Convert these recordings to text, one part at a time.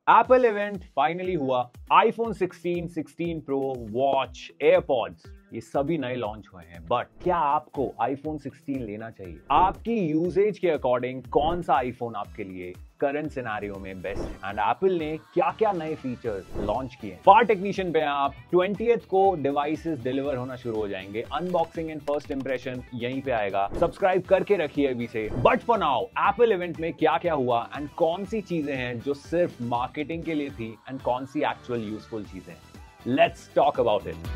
Apple event finally हुआ। IPhone 16, 16 pro, watch, AirPods, ये सभी नए लॉन्च हुए हैं। बट क्या आपको आईफोन 16 लेना चाहिए? आपकी यूजेज के अकॉर्डिंग कौन सा आईफोन आपके लिए करंट सिनेरियो में बेस्ट है? एंड एप्पल ने क्या क्या नए फीचर्स लॉन्च किए हैं? फार टेक्नीशियन पे आप 20th को डिवाइसेस डिलीवर होना शुरू हो जाएंगे। अनबॉक्सिंग एंड फर्स्ट इंप्रेशन यहीं पे आएगा। सब्सक्राइब करके रखिए अभी से। But for now, Apple event में क्या क्या हुआ एंड कौन सी चीजें हैं जो सिर्फ मार्केटिंग के लिए थी एंड कौन सी एक्चुअल यूजफुल चीजें हैं, लेट्स टॉक अबाउट इट।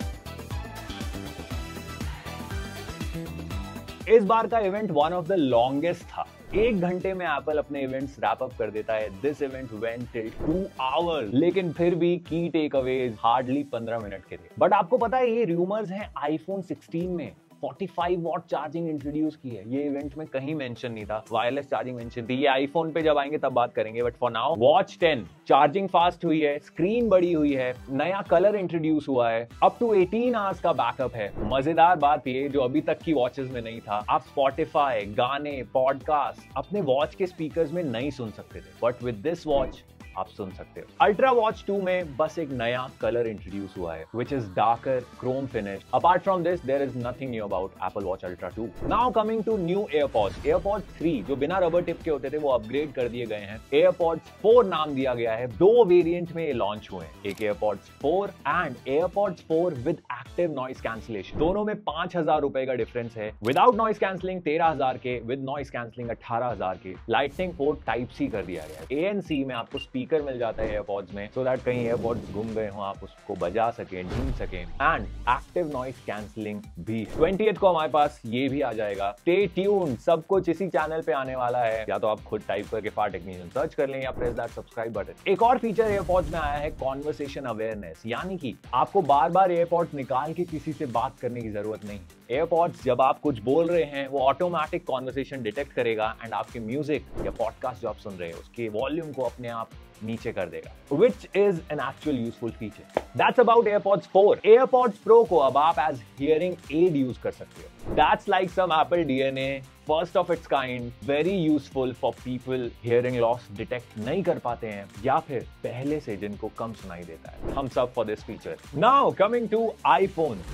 इस बार का event one of the longest था। 1 घंटे में एप्पल अपने इवेंट्स रैप अप कर देता है। This event went till 2 hours, लेकिन फिर भी की टेक अवेज हार्डली 15 मिनट के थे। बट आपको पता है ये रूमर्स हैं आईफोन 16 में 45 वॉट चार्जिंग इंट्रोड्यूस की है। ये इवेंट में कहीं मेंशन नहीं था। वायरलेस चार्जिंग मेंशन थी। ये आईफोन पे जब आएंगे तब बात करेंगे। But for now, watch 10 charging fast हुई है, स्क्रीन बड़ी हुई है, नया कलर इंट्रोड्यूस हुआ है, अप टू 18 आवर्स का बैकअप है। मजेदार बात ये जो अभी तक की वॉचेस में नहीं था, आप स्पॉटिफाई, गाने, पॉडकास्ट अपने वॉच के स्पीकर्स में नहीं सुन सकते थे। बट विद दिस वॉच आप सुन सकते हो। अल्ट्रा वॉच 2 में बस एक नया कलर इंट्रोड्यूस हुआ है, which is darker chrome finish. Apart from this there is nothing new about Apple watch ultra 2। Now coming to new AirPods. AirPods 3 जो बिना रबर टिप के होते थे वो अपग्रेड कर दिए गए हैं। एयरपॉड्स 4 नाम दिया गया है। 2 वेरिएंट में ये लॉन्च हुए हैं, एक AirPods 4 and AirPods 4 with active noise cancellation. दोनों में 5,000 रुपए का डिफरेंस है। विदाउट नॉइस कैंसिलिंग 13,000 के, विद नॉइस कैंसिलिंग 18,000 के। लाइटनिंग पोर्ट टाइप सी कर दिया गया है। ANC में आपको स्पीकर मिल जाता है एयरपॉड्स में, सो दैट कहीं एयरपॉड्स घूम गए हो आप उसको बजा सके, ढूंढ सके। एंड एक्टिव नॉइस कैंसिलिंग भी। 20th को हमारे पास ये भी आ जाएगा। स्टे ट्यून्ड, सब कुछ इसी चैनल पे आने वाला है। या तो आप खुद टाइप करके फार टेक्नीशियन सर्च कर लें या प्रेस दैट सब्सक्राइब बटन। एक और फीचर एयरपॉड्स में आया है, कॉन्वर्सेशन अवेयरनेस, यानी कि आपको बार बार एयरपॉड्स निकाल के किसी से बात करने की जरूरत नहीं। एयरपॉड्स जब आप कुछ बोल रहे हैं वो ऑटोमेटिक कॉन्वर्सेशन डिटेक्ट करेगा एंड आपके म्यूजिक या पॉडकास्ट जो आप सुन रहे हैं उसके वॉल्यूम को अपने आप नीचे कर देगा, which is an actual useful feature. That's about AirPods 4. AirPods Pro को अब आप as hearing aid यूज कर सकते हो। That's like some Apple DNA, first of its kind, very useful for people hearing loss detect नहीं कर पाते हैं या फिर पहले से जिनको कम सुनाई देता है। Thumbs up for this feature. Now coming to iPhone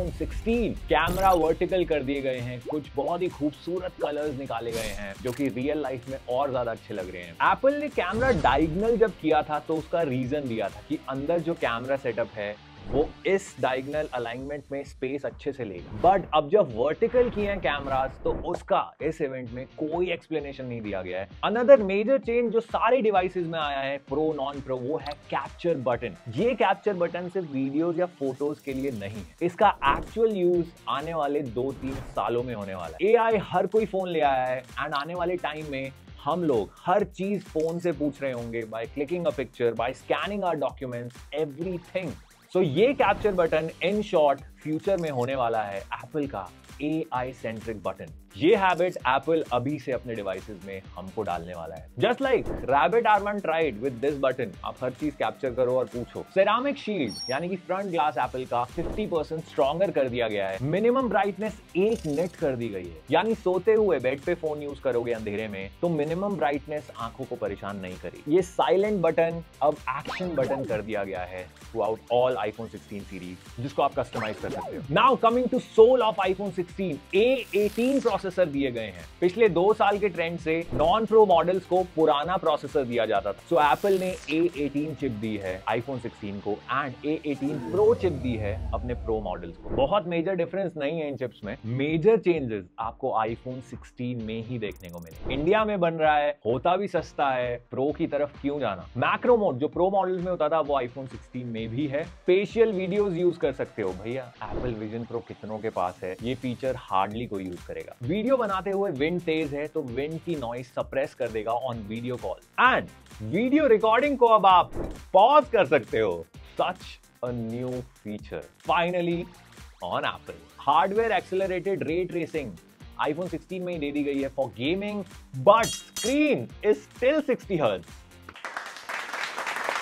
16 camera vertical कर दिए गए हैं। कुछ बहुत ही खूबसूरत कलर्स निकाले गए हैं जो कि रियल लाइफ में और ज्यादा अच्छे लग रहे हैं। Apple ने कैमरा डायगोनल जब किया था तो उसका रीजन दिया था कि अंदर जो कैमरा सेटअप है वो इस डायगोनल अलाइनमेंट में स्पेस अच्छे से लेगा। बट अब जब वर्टिकल किए हैं कैमरास तो उसका इस इवेंट में कोई एक्सप्लेनेशन नहीं दिया गया है। अनदर मेजर चेंज जो सारे डिवाइसेस में आया है, प्रो नॉन प्रो, वो है कैप्चर बटन। ये कैप्चर बटन सिर्फ वीडियोस या फोटोज के लिए नहीं है, इसका एक्चुअल यूज आने वाले 2-3 सालों में होने वाला है। AI हर कोई फोन ले आया है एंड आने वाले टाइम में हम लोग हर चीज फोन से पूछ रहे होंगे, by clicking a picture, by scanning our documents, everything. So ये capture button in short future में होने वाला है एप्पल का AI सेंट्रिक बटन। ये हैबिट एप्पल अभी से अपने डिवाइसेस में हमको डालने वाला है। Just like rabbit R one tried with this button, आप हर चीज कैप्चर करो और पूछो। सेरामिक शील्ड यानी कि फ्रंट ग्लास एप्पल का 50% स्ट्रॉन्गर कर दिया गया है। मिनिमम ब्राइटनेस 1 निट कर दी गई है, यानी सोते हुए बेड पे फोन यूज करोगे अंधेरे में तो मिनिमम ब्राइटनेस आंखों को परेशान नहीं करेगी। ये साइलेंट बटन अब एक्शन बटन कर दिया गया है throughout all iPhone 16 series, जिसको आप कस्टमाइज कर सकते हो। Now coming to soul of iPhone 16, A18 processor दिए गए हैं। पिछले 2 साल के ट्रेंड से नॉन प्रो मॉडल्स को पुराना प्रोसेसर दिया जाता था। सो एप्पल ने A18 चिप दी है आईफोन 16 को एंड A18 प्रो चिप दी है अपने प्रो मॉडल्स को। बहुत मेजर डिफरेंस नहीं है इन चिप्स में। मेजर चेंजेस आपको आईफोन 16 में ही देखने को मिले। इंडिया में बन रहा है, होता भी सस्ता है, प्रो की तरफ क्यों जाना। मैक्रो मोड जो प्रो मॉडल्स में होता था वो आईफोन 16 में भी है। स्पेशियल वीडियोस यूज कर सकते हो। भैया एप्पल विजन प्रो कितनों के पास है, ये फीचर हार्डली कोई यूज करेगा। वीडियो बनाते हुए विंड तेज है तो विंड की नॉइस सप्रेस कर देगा on video call and video recording को अब आप पॉज कर सकते हो। Such a new feature finally on Apple. Hardware accelerated ray tracing iPhone 16 में ही दे दी गई है for gaming, but screen is still 60 hertz.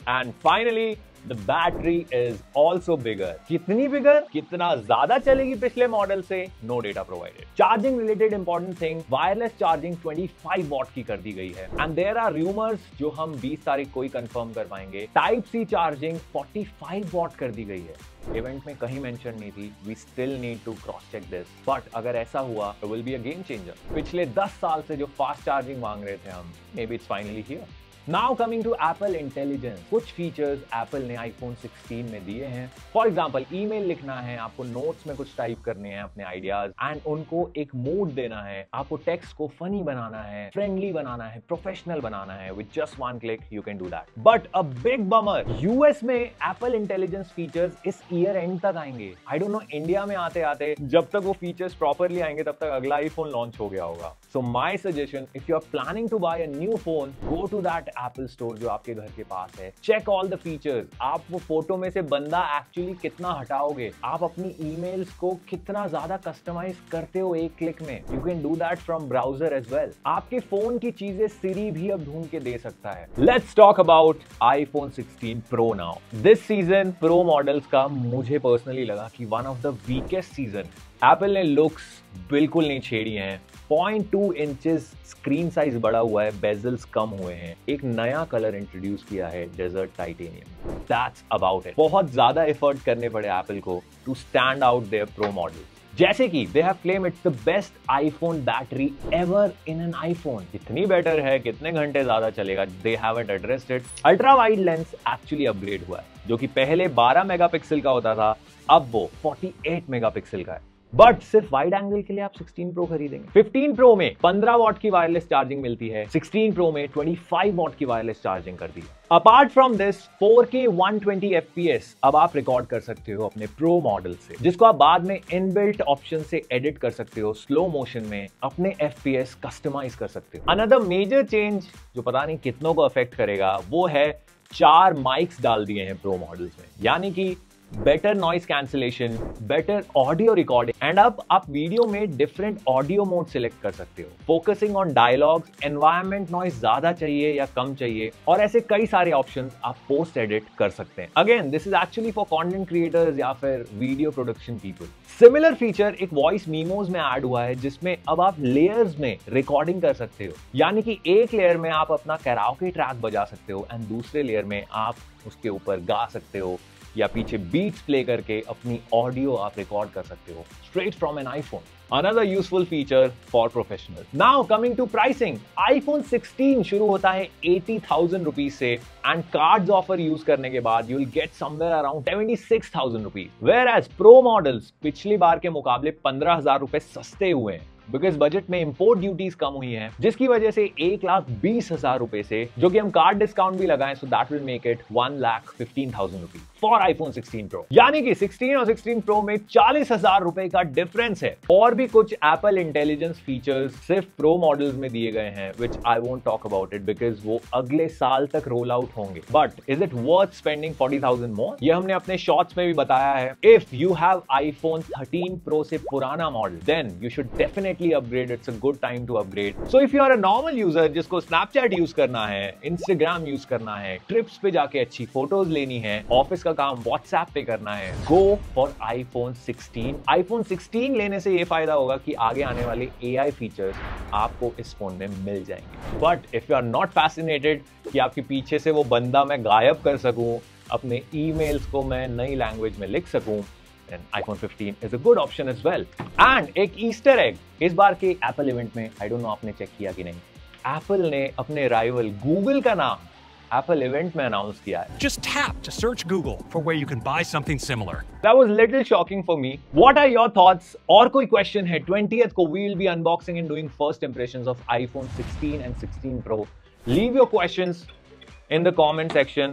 And finally the battery is also bigger. कितनी बिगर? कितना ज्यादा चलेगी पिछले मॉडल से? No data provided. Charging related important thing, wireless charging 25 what की कर दी गई है एंड देयर आर रूमर्स जो हम 20 तारीख को ही कंफर्म कर पाएंगे, टाइप सी चार्जिंग 45 वॉट कर दी गई है। इवेंट में कहीं मेंशन नहीं थी, we still need to cross check this, but अगर ऐसा हुआ तो will be a game changer. पिछले 10 साल से जो फास्ट चार्जिंग मांग रहे थे हम, maybe it's finally here. Now coming to Apple intelligence, कुछ फीचर्स एप्पल ने आईफोन 16 में दिए हैं। फॉर एग्जांपल ईमेल लिखना है, आपको नोट्स में कुछ टाइप करने हैं अपने आइडियाज एंड उनको एक मूड देना है, आपको टेक्स्ट को फनी बनाना है, फ्रेंडली बनाना है, प्रोफेशनल बनाना है, with just one click you can do that. But a big bummer, US में एप्पल इंटेलिजेंस फीचर्स इस ईयर एंड तक आएंगे। आई डोंट नो इंडिया में आते आते जब तक वो फीचर्स प्रॉपरली आएंगे तब तक अगला आईफोन लॉन्च हो गया होगा। So my suggestion, if you are planning to buy a new phone, go to that Apple store जो आपके घर के पास है, चेक ऑल द फीचर्स। आप वो फोटो में से बंदा एक्चुअली कितना हटाओगे, आप अपनी ईमेल्स को कितना ज्यादा कस्टमाइज करते हो एक क्लिक में, you can do that from browser as well. आपके फोन की चीजें सिरी भी अब ढूंढ के दे सकता है। Let's talk about iPhone 16 pro now. This season pro models का मुझे पर्सनली लगा कि one of the weakest season. Apple ने लुक्स बिल्कुल नहीं छेड़ी हैं, 0.2 इंचेस स्क्रीन साइज बढ़ा हुआ है, बेजल्स कम हुए हैं, एक नया कलर इंट्रोड्यूस किया है, desert titanium. That's about it. बहुत ज्यादा एफर्ट करने पड़े एप्पल को to stand out their pro model. जैसे कि they have claim it's the best iPhone battery ever in an iPhone. कितनी बेटर है, कितने घंटे ज्यादा चलेगा, they haven't addressed it. Ultra wide lens actually upgrade हुआ है, जो कि पहले 12 मेगापिक्सल का होता था, अब वो 48 मेगापिक्सल का है। बट सिर्फ वाइड एंगल के लिए आप 16 प्रो खरीदेंगे। 15 प्रो में 15 वॉट की वायरलेस चार्जिंग मिलती है, 16 प्रो में 25 वॉट की वायरलेस चार्जिंग कर दी है। Apart from this 4K 120 FPS अब आप रिकॉर्ड कर सकते हो अपने प्रो मॉडल से, जिसको आप बाद में इनबिल्ट ऑप्शन से एडिट कर सकते हो, स्लो मोशन में अपने FPS कस्टमाइज कर सकते हो। अनदर मेजर चेंज जो पता नहीं कितनों को अफेक्ट करेगा, वो है 4 माइक्स डाल दिए हैं प्रो मॉडल्स में, यानी कि better noise cancellation, better audio recording and अब आप वीडियो में डिफरेंट ऑडियो मोड सिलेक्ट कर सकते हो, focusing on dialogues, environment noise ज्यादा चाहिए या कम चाहिए, और ऐसे कई सारे ऑप्शंस आप पोस्ट एडिट कर सकते हैं। Again this is actually for content creators या फिर video production people. Similar feature एक वॉइस मीमोज में ऐड हुआ है, जिसमें अब आप लेयर्स में रिकॉर्डिंग कर सकते हो, यानी कि एक लेयर में आप अपना कैराओके ट्रैक बजा सकते हो एंड दूसरे लेयर में आप उसके ऊपर गा सकते हो या पीछे बीट्स प्ले करके अपनी ऑडियो आप रिकॉर्ड कर सकते हो straight from an iPhone. Another useful feature for professionals. Now coming to pricing, iPhone 16 शुरू होता है 80,000 रुपीज से एंड कार्ड्स ऑफर यूज करने के बाद you'll get somewhere around 76,000 rupees. Whereas Pro models पिछली बार के मुकाबले 15,000 रुपए सस्ते हुए हैं, बिकॉज बजट में इंपोर्ट ड्यूटीज कम हुई हैं, जिसकी वजह से 1,20,000 रुपए से, जो कि हम कार्ड डिस्काउंट भी लगाएं, so that will make it 1,15,000 rupees for iPhone 16 pro. यानी कि 16 और 16 प्रो में 40,000 रुपए का डिफरेंस है। और भी कुछ एप्पल इंटेलिजेंस फीचर्स सिर्फ प्रो मॉडल्स में दिए गए हैं, which I won't talk about it because वो अगले साल तक रोल आउट होंगे। But is it worth spending 40,000 more? ये हमने अपने शॉर्ट्स में भी बताया है। If you have iPhone 13 pro से पुराना model, then you should definitely upgrade. It's a good time to upgrade. So if you are a normal user जिसको स्नैपचैट यूज करना है, इंस्टाग्राम यूज करना है, ट्रिप्स पे जाके अच्छी फोटोज लेनी है, ऑफिस का काम व्हाट्सएप पे करना है, गो फॉर आईफोन 16। आईफोन 16 लेने से ये फायदा होगा कि आगे आने वाले AI फीचर्स आपको इस फोन में मिल जाएंगे। But if you are not fascinated कि आपके पीछे से वो बंदा मैं गायब कर सकूं, अपने ईमेल्स को मैं नई लैंग्वेज में लिख सकूं, then iPhone 15 is a good option as well. And एक ईस्टर एग इस बार के एप्पल इवेंट में, आई डोंट नो आपने चेक किया कि नहीं, एप्पल ने अपने राइवल गूगल का नाम एप्पल इवेंट में अनाउंस किया है। Just tap to search Google for where you can buy something similar. That was little shocking for me. What are your thoughts? और कोई क्वेश्चन है? 20th को we will be unboxing and doing first impressions of iPhone 16 and 16 Pro. Leave your questions in the comment section.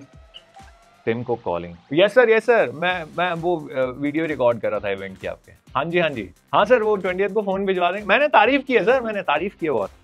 Tim को calling. Yes sir, मैं वो video record कर रहा था इवेंट की आपके। हाँ जी हाँ सर, वो 20th को फोन भिजवा देंगे। मैंने तारीफ की है सर, मैंने तारीफ की है बहुत।